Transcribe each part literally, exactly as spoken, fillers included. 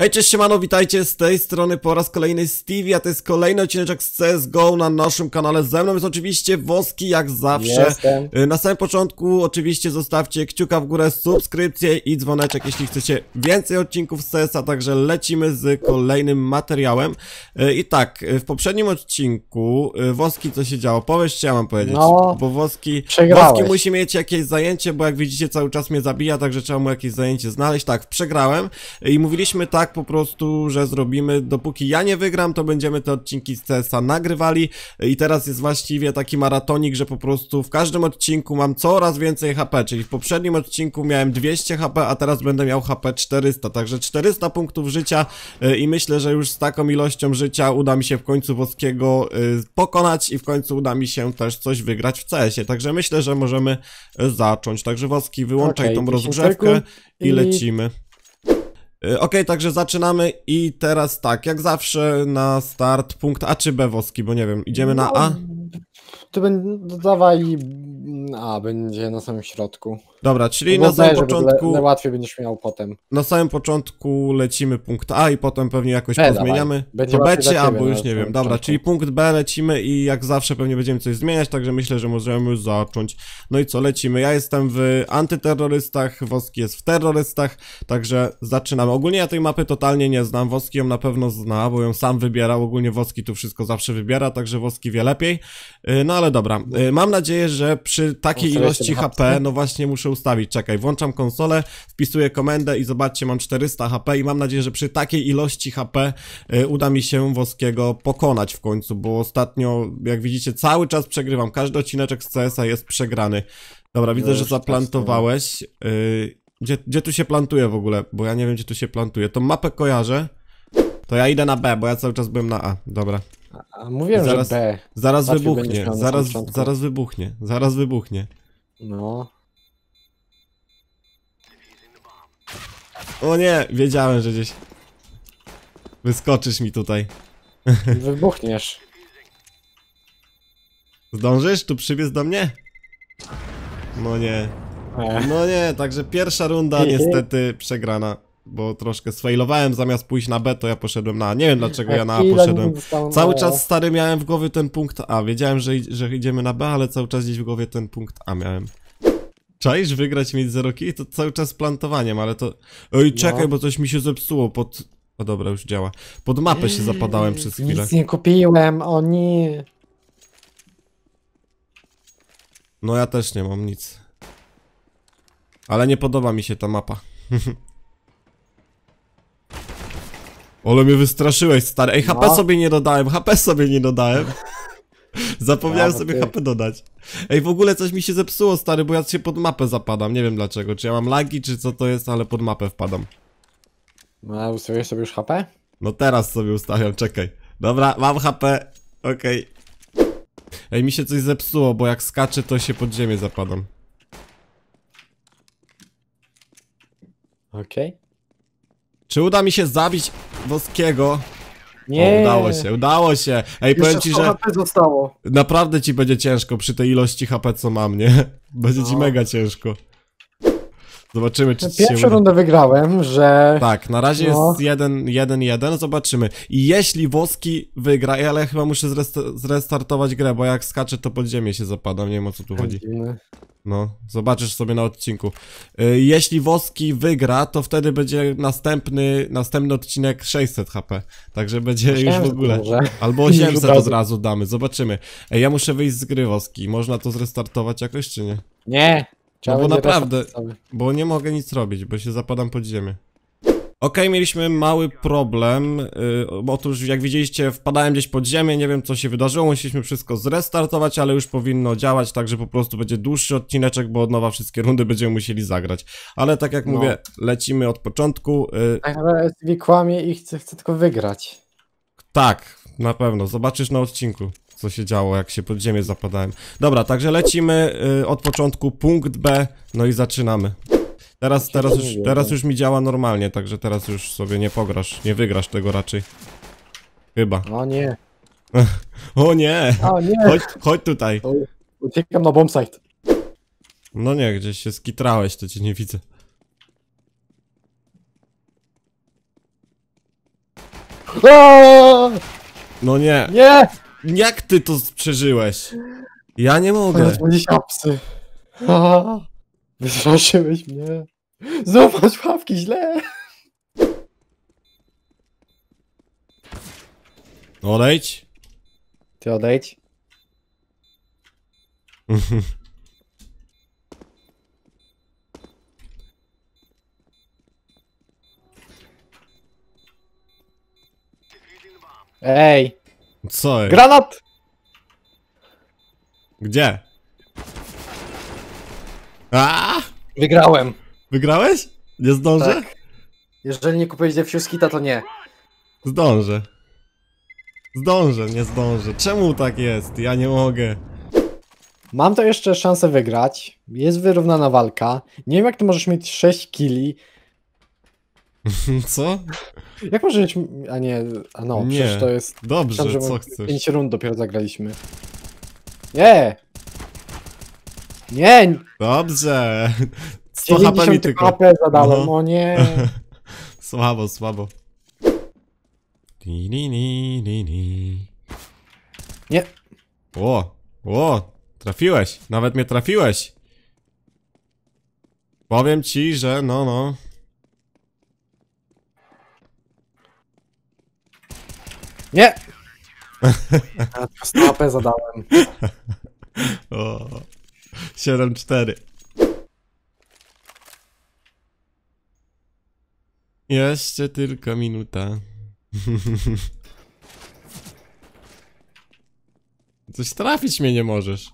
Hej, cześć, siemano, witajcie z tej strony po raz kolejny Stevie, a to jest kolejny odcineczek z C S G O na naszym kanale. Ze mną jest oczywiście Woski, jak zawsze. Jestem. Na samym początku oczywiście zostawcie kciuka w górę, subskrypcję i dzwoneczek, jeśli chcecie więcej odcinków z C S a, także lecimy z kolejnym materiałem. I tak, w poprzednim odcinku, Woski, co się działo? Powiesz, czy ja mam powiedzieć? No, bo Woski, przegrałeś. Woski musi mieć jakieś zajęcie, bo jak widzicie cały czas mnie zabija, także trzeba mu jakieś zajęcie znaleźć. Tak, przegrałem i mówiliśmy tak po prostu, że zrobimy, dopóki ja nie wygram, to będziemy te odcinki z C S a nagrywali i teraz jest właściwie taki maratonik, że po prostu w każdym odcinku mam coraz więcej H P, czyli w poprzednim odcinku miałem dwieście H P, a teraz będę miał H P czterysta, także czterysta punktów życia i myślę, że już z taką ilością życia uda mi się w końcu Woskiego pokonać i w końcu uda mi się też coś wygrać w C S ie, także myślę, że możemy zacząć, także Woski, wyłączaj okay, tą rozgrzewkę i lecimy. Okej, okay, także zaczynamy i teraz tak, jak zawsze na start punkt A czy B, Woski, bo nie wiem, idziemy na A? Tu będzie, dawaj A, będzie na samym środku. Dobra, czyli no na samym początku... Najłatwiej będziesz miał potem. Na samym początku lecimy punkt A i potem pewnie jakoś B, pozmieniamy. Będzie to B czy A, bo już nie wiem. początku. Dobra, czyli punkt B lecimy i jak zawsze pewnie będziemy coś zmieniać, także myślę, że możemy zacząć. No i co, lecimy. Ja jestem w antyterrorystach, Woski jest w terrorystach, także zaczynamy. Ogólnie ja tej mapy totalnie nie znam, Woski ją na pewno zna, bo ją sam wybierał. Ogólnie Woski tu wszystko zawsze wybiera, także Woski wie lepiej. No ale dobra, mam nadzieję, że przy takiej ilości H P, no właśnie muszę ustawić, czekaj, włączam konsolę, wpisuję komendę i zobaczcie, mam czterysta H P i mam nadzieję, że przy takiej ilości H P y, uda mi się Woskiego pokonać w końcu, bo ostatnio, jak widzicie, cały czas przegrywam, każdy odcineczek z C S a jest przegrany. Dobra, widzę, no, że zaplantowałeś. Y, gdzie, gdzie tu się plantuje w ogóle? Bo ja nie wiem, gdzie tu się plantuje. Tą mapę kojarzę, to ja idę na B, bo ja cały czas byłem na A, dobra. A, mówiłem, zaraz, że B. Zaraz wybuchnie, zaraz, zaraz wybuchnie, zaraz wybuchnie. No. O nie, wiedziałem, że gdzieś wyskoczysz mi tutaj. Wybuchniesz. Zdążysz tu przybiec do mnie? No nie. No nie, także pierwsza runda niestety przegrana. Bo troszkę sfailowałem, zamiast pójść na B, to ja poszedłem na A. Nie wiem dlaczego ja na A poszedłem. Cały czas stary miałem w głowie ten punkt A. Wiedziałem, że, że idziemy na B, ale cały czas gdzieś w głowie ten punkt A miałem. Czaisz wygrać, mieć zero kill? To cały czas plantowaniem, ale to... Oj, czekaj, no. Bo coś mi się zepsuło pod... O dobra, już działa. Pod mapę się zapadałem przez chwilę. Nic nie kupiłem, o nie. No ja też nie mam nic. Ale nie podoba mi się ta mapa. Ale mnie wystraszyłeś, stary. Ej, H P no. sobie nie dodałem, H P sobie nie dodałem. Zapomniałem ja, sobie ty... H P dodać. Ej, w ogóle coś mi się zepsuło, stary, bo ja się pod mapę zapadam. Nie wiem dlaczego, czy ja mam lagi, czy co to jest, ale pod mapę wpadam. No, a ustawiłeś sobie już H P? No teraz sobie ustawiam, czekaj. Dobra, mam H P, okej. Okay. Ej, mi się coś zepsuło, bo jak skaczę, to się pod ziemię zapadam. Okej. Okay. Czy uda mi się zabić Woskiego? Nie. O, udało się, udało się. Ej, powiem ci, że H P zostało. Naprawdę ci będzie ciężko przy tej ilości H P, co mam, nie? Będzie no. ci mega ciężko. Zobaczymy, czy ci się Pierwszą rundę wygrałem, że... Tak, na razie no. jest jeden jeden jeden, zobaczymy. I jeśli Woski wygra, ale chyba muszę zrest zrestartować grę, bo jak skaczę, to pod ziemię się zapadam, nie wiem, o co tu chodzi. No, zobaczysz sobie na odcinku. Yy, jeśli Woski wygra, to wtedy będzie następny, następny odcinek sześćset H P. Także będzie już w ogóle. Albo osiemset od razu damy, zobaczymy. Ej, ja muszę wyjść z gry, Woski. Można to zrestartować jakoś, czy nie? Nie. No bo naprawdę, bo nie mogę nic robić, bo się zapadam pod ziemię. Okej, okay, mieliśmy mały problem. Yy, otóż jak widzieliście, wpadałem gdzieś pod ziemię, nie wiem co się wydarzyło, musieliśmy wszystko zrestartować, ale już powinno działać, także po prostu będzie dłuższy odcineczek, bo od nowa wszystkie rundy będziemy musieli zagrać. Ale tak jak no. mówię, lecimy od początku. Yy... Ale S V kłamie i chce, chce tylko wygrać. Tak, na pewno, zobaczysz na odcinku, co się działo, jak się pod ziemię zapadałem. Dobra, także lecimy yy, od początku, punkt B, no i zaczynamy. Teraz, teraz, już, teraz już mi działa normalnie, także teraz już sobie nie pograsz, nie wygrasz tego raczej. Chyba. O nie. O nie. O nie. Chodź, chodź tutaj. Uciekam na bombsite. No nie, gdzieś się skitrałeś, to cię nie widzę. Aaaa! No nie. Nie! Jak ty to przeżyłeś? Ja nie mogę. Teraz będzie siapsy. Aaaa! Wystraszyłeś mnie. Zobacz, łapki źle. Odejdź. Ty odejdź. Ej! Co jest? Granat! Gdzie? A! Wygrałem. Wygrałeś? Nie zdążę? Tak. Jeżeli nie kupiłeś Defuse to nie. Zdążę. Zdążę, nie zdążę. Czemu tak jest? Ja nie mogę. Mam to jeszcze szansę wygrać. Jest wyrównana walka. Nie wiem jak ty możesz mieć sześć killi. Co? Jak możesz mieć... A nie, a no, Nie. przecież to jest... Dobrze, Myślałem, że co my chcesz? pięć rund dopiero zagraliśmy. Nie! Nie! Dobrze. sto H P mi dziewięćdziesiąt tylko. H P zadałem, No. o nie! Słabo, słabo. Ni, ni, ni, ni, ni. Nie! O, o, trafiłeś. Nawet mnie trafiłeś. Powiem ci, że no, no. Nie! Ja tylko sto H P zadałem. O, siedem cztery. Jeszcze tylko minuta. Coś trafić mnie nie możesz.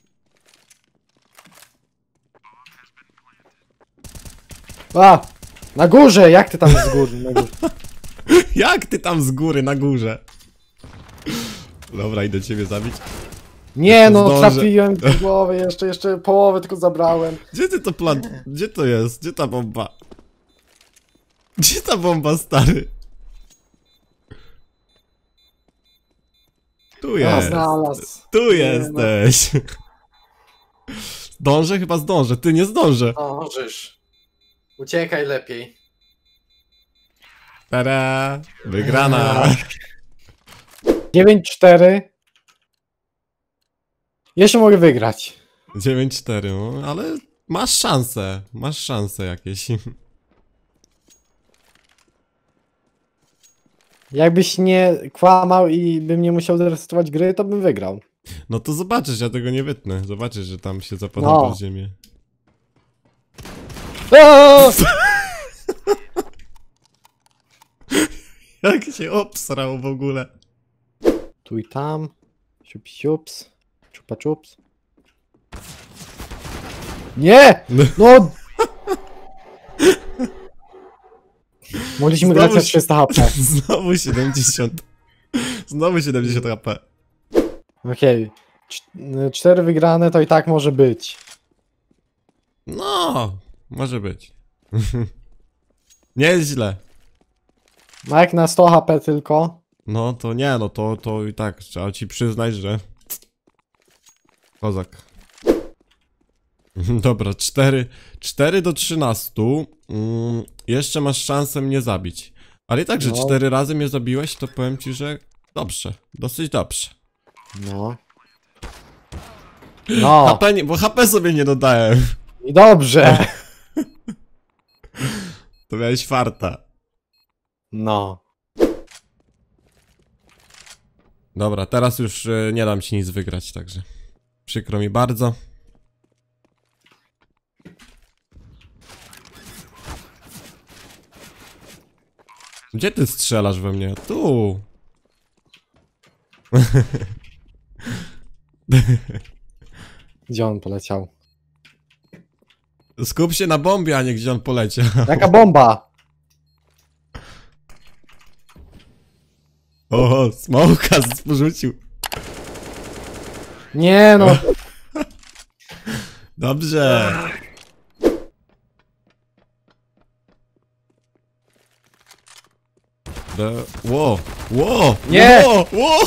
A! Na górze! Jak ty tam z góry? Na górze? Jak ty tam z góry na górze? Dobra, idę ciebie zabić. Nie no, Zdążę. trafiłem w głowę, jeszcze, jeszcze połowę tylko zabrałem. Gdzie ty to plan... Gdzie to jest? Gdzie ta bomba? Gdzie ta bomba, stary? Tu A, jest. znalazł. Tu Nie, jesteś. Zdążę? Chyba zdążę. Ty nie zdążę. No, możesz. Uciekaj lepiej. Tada! Wygrana. dziewięć cztery. Jeszcze mogę wygrać. dziewięć cztery, no, ale masz szansę. Masz szanse jakieś. Jakbyś nie kłamał i bym nie musiał zresetować gry, to bym wygrał. No to zobaczysz, ja tego nie wytnę. Zobaczysz, że tam się zapadam No. pod ziemię. Aaaa! Jak się obsrał w ogóle. Tu i tam. Siup, siups. Czupa, czups. Nie! No! Mogliśmy grać na Znowu się- trzysta H P. Znowu siedemdziesiąt. Znowu siedemdziesiąt H P. Okej. Cz- Cztery wygrane to i tak może być. No, może być. Nieźle. No jak na sto H P tylko. No to nie, no to, to i tak trzeba ci przyznać, że... Kozak. Dobra, cztery, cztery do trzynastu. Mm, jeszcze masz szansę mnie zabić. Ale i tak, że No. cztery razy mnie zabiłeś, to powiem ci, że dobrze. Dosyć dobrze. No. No. H P nie, bo H P sobie nie dodałem. I dobrze. To miałeś farta. No. Dobra, teraz już y, nie dam ci nic wygrać, także przykro mi bardzo. Gdzie ty strzelasz we mnie? Tu. Gdzie on poleciał? Skup się na bombie, a nie gdzie on poleciał. Jaka bomba? O, smoka porzucił. Nie no. Dobrze. De... Ło, ło, Nie! ło, ło.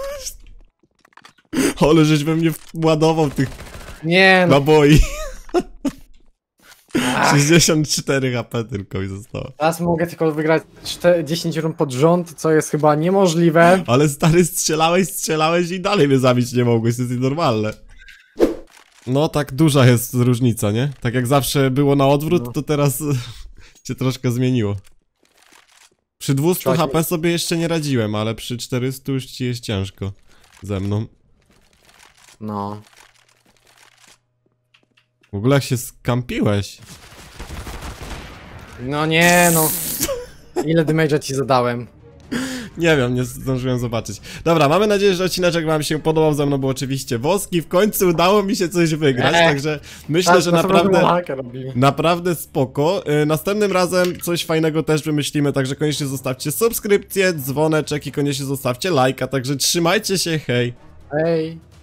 Ale żeś we mnie ładował tych Nie no. naboi. sześćdziesiąt cztery H P tylko mi zostało. Teraz mogę tylko wygrać dziesięć rund pod rząd, co jest chyba niemożliwe. Ale stary, strzelałeś, strzelałeś i dalej mnie zabić nie mogłeś, to jest nienormalne. No tak duża jest różnica, nie? Tak jak zawsze było na odwrót, no. to teraz się troszkę zmieniło. Przy dwieście H P sobie jeszcze nie radziłem, ale przy czterystu już ci jest ciężko ze mną. No. W ogóle jak się skampiłeś. No nie no. Ile damage'a ci zadałem? Nie wiem, nie zdążyłem zobaczyć. Dobra, mamy nadzieję, że odcineczek wam się podobał. Ze mną był oczywiście Woski. W końcu udało mi się coś wygrać, eee, także myślę, tak, że naprawdę naprawdę spoko. Yy, następnym razem coś fajnego też wymyślimy, także koniecznie zostawcie subskrypcję, dzwoneczek i koniecznie zostawcie lajka, także trzymajcie się, hej! Hej!